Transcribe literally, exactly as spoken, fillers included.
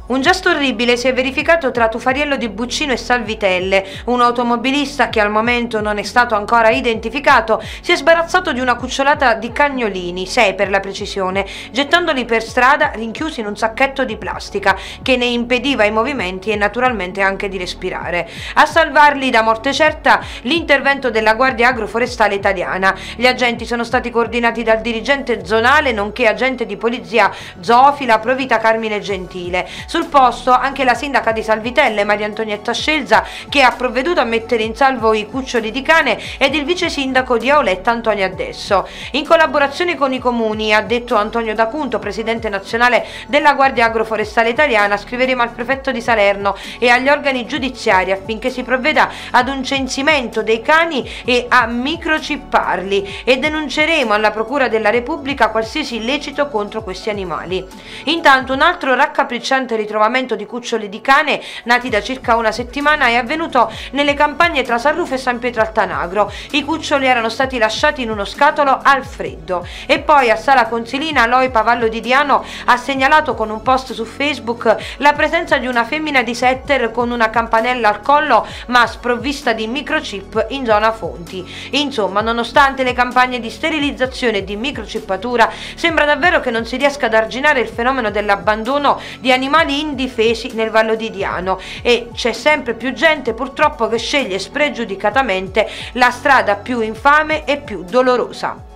Un gesto orribile si è verificato tra Tufariello di Buccino e Salvitelle. Un automobilista, che al momento non è stato ancora identificato, si è sbarazzato di una cucciolata di cagnolini, sei per la precisione, gettandoli per strada rinchiusi in un sacchetto di plastica che ne impediva i movimenti e naturalmente anche di respirare. A salvarli da morte certa l'intervento della Guardia Agroforestale Italiana. Gli agenti sono stati coordinati dal dirigente zonale nonché agente di polizia zoofila Provita Carmine Gentile. Sul posto anche la sindaca di Salvitelle, Maria Antonietta Scelza, che ha provveduto a mettere in salvo i cuccioli di cane, ed il vice sindaco di Auletta, Antonio Addesso. In collaborazione con i comuni, ha detto Antonio D'Acunto, presidente nazionale della Guardia Agroforestale Italiana, scriveremo al prefetto di Salerno e agli organi giudiziari affinché si provveda ad un censimento dei cani e a microchipparli, e denunceremo alla Procura della Repubblica qualsiasi illecito contro questi animali. Intanto un altro raccapricciante ritrovamento di cuccioli di cane nati da circa una settimana è avvenuto nelle campagne tra Sarrufo e San Pietro Altanagro. I cuccioli erano stati lasciati in uno scatolo al freddo. E poi a Sala Consilina l'Oipa Vallo di Diano ha segnalato con un post su Facebook la presenza di una femmina di setter con una campanella al collo ma sprovvista di microchip in zona Fonti. Insomma, nonostante le campagne di sterilizzazione e di microchippatura, sembra davvero che non si riesca ad arginare il fenomeno dell'abbandono di animali indifesi nel Vallo di Diano, e c'è sempre più gente purtroppo che sceglie spregiudicatamente la strada più infame e più dolorosa.